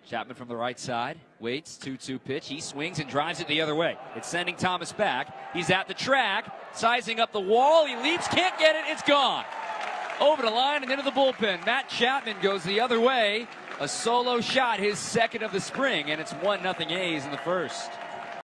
Chapman from the right side, waits, 2-2 pitch. He swings and drives it the other way. It's sending Thomas back. He's at the track, sizing up the wall. He leaps, can't get it, it's gone. Over the line and into the bullpen. Matt Chapman goes the other way. A solo shot, his second of the spring, and it's 1-0 A's in the first.